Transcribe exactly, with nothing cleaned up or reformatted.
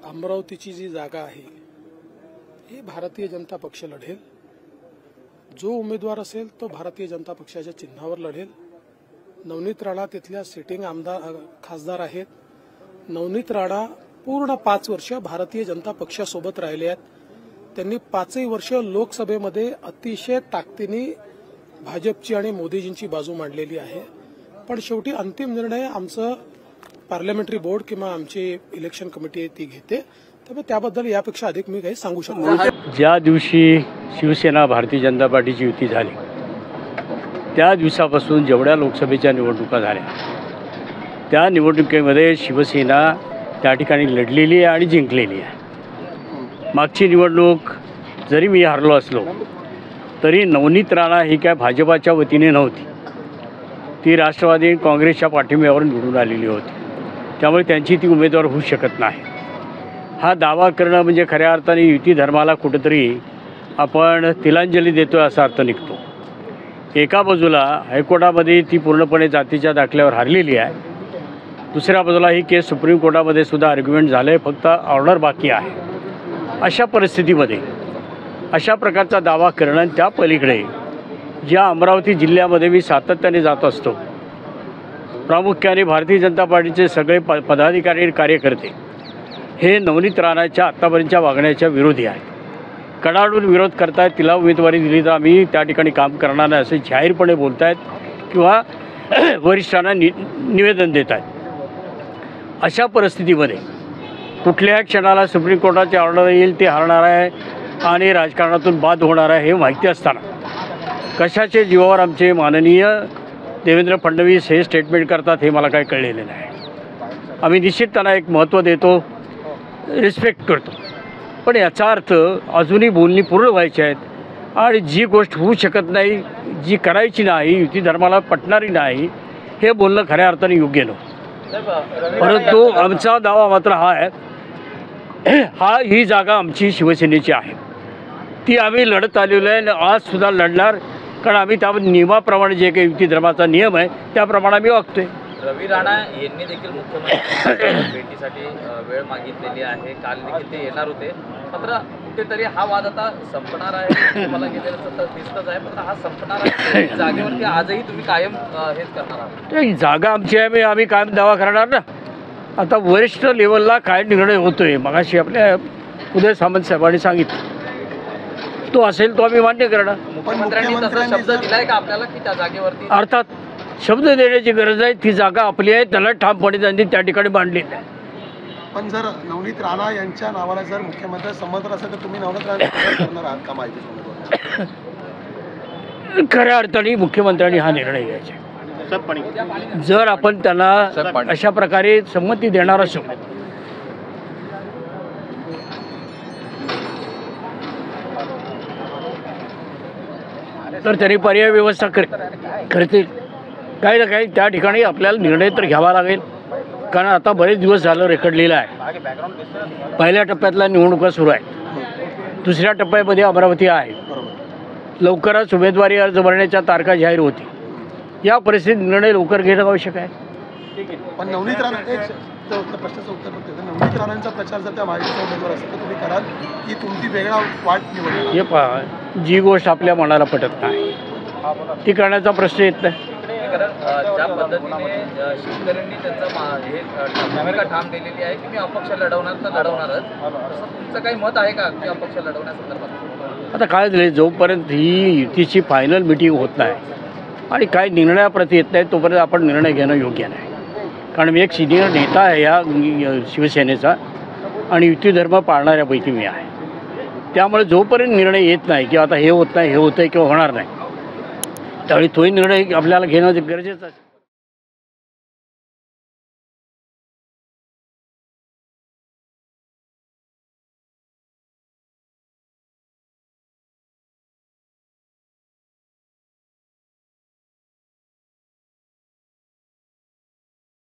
अमरावतीची जी जागा आहे ही भारतीय जनता पक्ष लढेल। जो उमेदवार असेल तो भारतीय जनता पक्षाच्या चिन्हावर लढेल। नवनीत राणा तिथल्या सिटिंग आमदार खासदार आहेत। नवनीत राणा पूर्ण पाच वर्ष भारतीय जनता पक्षासोबत राहिले आहेत। त्यांनी पाचही वर्ष लोकसभेमध्ये अतिशय ताकदीने भाजपची आणि मोदीजींची बाजू मांडलेली आहे। पण शेवटी अंतिम निर्णय आमचं पार्लमेंटरी बोर्ड किंवा आमची इलेक्शन कमिटी ती घेते। त्यामुळे त्याबद्दल यापेक्षा अधिक मी काही सांगू शकतो नाही। ज्या दिवशी शिवसेना भारतीय जनता पार्टीची युती झाली त्या दिवसापासून जेवढ्या लोकसभेच्या निवडणुका झाल्या त्या निवडणुकीमध्ये शिवसेना त्या ठिकाणी लढलेली आहे आणि जिंकलेली आहे। मागची निवडणूक जरी मी हारलो असलो तरी नवनीत राणा ही काय भाजपाच्या वतीने नव्हती, ती राष्ट्रवादी काँग्रेसच्या पाठिंब्यावर निवडून आलेली होती। त्यामुळे त्यांची ती उमेदवार होऊ शकत नाही। हा दावा करणं म्हणजे खऱ्या अर्थाने युती धर्माला कुठेतरी आपण तिलांजली देतोय असा अर्थ निघतो। एका बाजूला हायकोर्टामध्ये ती पूर्णपणे जातीच्या दाखल्यावर हारलेली आहे, दुसऱ्या बाजूला ही केस सुप्रीम कोर्टामध्ये सुद्धा आर्ग्युमेंट झालं आहे, फक्त ऑर्डर बाकी आहे। अशा परिस्थितीमध्ये अशा प्रकारचा दावा करणं आणि त्या पलीकडे ज्या अमरावती जिल्ह्यामध्ये मी सातत्याने जात असतो, प्रामुख्याने भारतीय जनता पार्टीचे सगळे प पदाधिकारी आणि कार्यकर्ते हे नवनीत राणाच्या आत्तापर्यंतच्या वागण्याच्या विरोधी आहेत। कडाडून विरोध करतायत, तिला उमेदवारी दिली तर आम्ही त्या ठिकाणी काम करणार नाही असे जाहीरपणे बोलत आहेत किंवा वरिष्ठांना नि निवेदन देत आहेत। अशा परिस्थितीमध्ये कुठल्याही क्षणाला सुप्रीम कोर्टाचे ऑर्डर येईल ते हारणार आहे आणि राजकारणातून बाद होणार आहे हे माहिती असताना कशाचे जीवावर आमचे माननीय देवेंद्र फडणवीस हे स्टेटमेंट करतात हे मला काही कळलेले नाही। आम्ही निश्चित त्यांना एक महत्त्व देतो, रिस्पेक्ट करतो, पण याचा अर्थ अजूनही बोलणी पूर्ण व्हायची आहेत आणि जी गोष्ट होऊ शकत नाही, जी करायची नाही, युती धर्माला पटणारी नाही, हे बोलणं खऱ्या अर्थाने योग्य नव्हतं। परंतु आमचा दावा मात्र हा आहे, हा ही जागा आमची शिवसेनेची आहे, ती आम्ही लढत आलेलो आहे, आजसुद्धा लढणार, कारण आम्ही त्या नियमाप्रमाणे जे काही युती धर्माचा नियम आहे त्याप्रमाणे आम्ही वागतोय। रवी राणा यांनी देखील मुख्यमंत्री भेटीसाठी वेळ मागितलेली आहे, काल देखील ते येणार होते, मात्र कुठेतरी हा वाद आता संपणार आहे मला गेलेलं दिसतच आहे, पण हा संपणार आहे जागेवरती आजही तुम्ही कायम हेच करणार आहात? जागा आमची आहे, आम्ही कायम दावा करणार ना। आता वरिष्ठ लेवलला काय निर्णय होतोय मगाशी आपल्या उदय सामंत साहेबांनी सांगितलं, तो असेल तो आम्ही मान्य करणार। मुख्यमंत्र्यांनी तसा शब्द दिलाय का आपल्याला की त्या जागेवरती? अर्थात शब्द देण्याची गरज आहे, ती जागा आपली आहे, त्याला ठामपणे त्यांनी त्या ठिकाणी मांडलेली आहे। पण जर नवनीत राणा यांच्या नावाला जर मुख्यमंत्री संमत असेल तर तुम्ही नवनीत राणा करणार आहात का माहिती? खऱ्या अर्थाने मुख्यमंत्र्यांनी हा निर्णय घ्यायचा। जर आपण त्यांना अशा प्रकारे संमती देणार असू तर त्यांनी पर्याय व्यवस्था कर करतील। काही ना काही त्या ठिकाणी आपल्याला निर्णय तर घ्यावा लागेल, कारण आता बरेच दिवस झालं रेकडलेलं आहे। पहिल्या टप्प्यातल्या निवडणुका सुरू आहेत, दुसऱ्या टप्प्यामध्ये अमरावती आहे, लवकरच उमेदवारी अर्ज भरण्याच्या तारखा जाहीर होती। या परिस्थितीत निर्णय लवकर घेणं आवश्यक आहे। पण नवनीत राणा प्रश्नाचं उत्तर फक्त नवनीत राणांचा प्रचार जर त्या महायुतीचा उमेदवार असेल तर तुम्ही कराल की तुमची वेगळा वाट निवडाल? हे पहा, जी गोष्ट आपल्या मनाला पटत नाही ती करण्याचा प्रश्न येत नाही। कारण ज्या पद्धतीने शेतकऱ्यांनी त्यांचं हे भूमिका ठाम केलेली आहे की मी अपक्ष लढवणार तर लढवणारच, तसं तुमचं काही मत आहे का की अपक्ष लढवण्यासंदर्भात? आता काय झालं, जोपर्यंत ही युतीची फायनल मिटिंग होत नाही आणि काही निर्णयाप्रती येत नाही तोपर्यंत आपण निर्णय घेणं योग्य नाही। कारण मी एक सिनियर नेता आहे या शिवसेनेचा आणि युती धर्म पाळणाऱ्यापैकी मी आहे। त्यामुळे जोपर्यंत निर्णय येत नाही की आता हे होत नाही, हे होतं आहे किंवा होणार नाही, त्यावेळी तोही निर्णय आपल्याला घेणं गरजेचं आहे।